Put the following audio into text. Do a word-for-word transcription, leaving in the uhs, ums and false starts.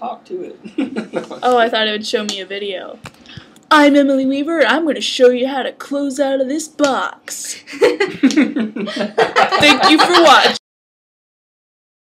talk to it. Oh, I thought it would show me a video. I'm Emily Weaver. I'm going to show you how to close out of this box. Thank you for watching.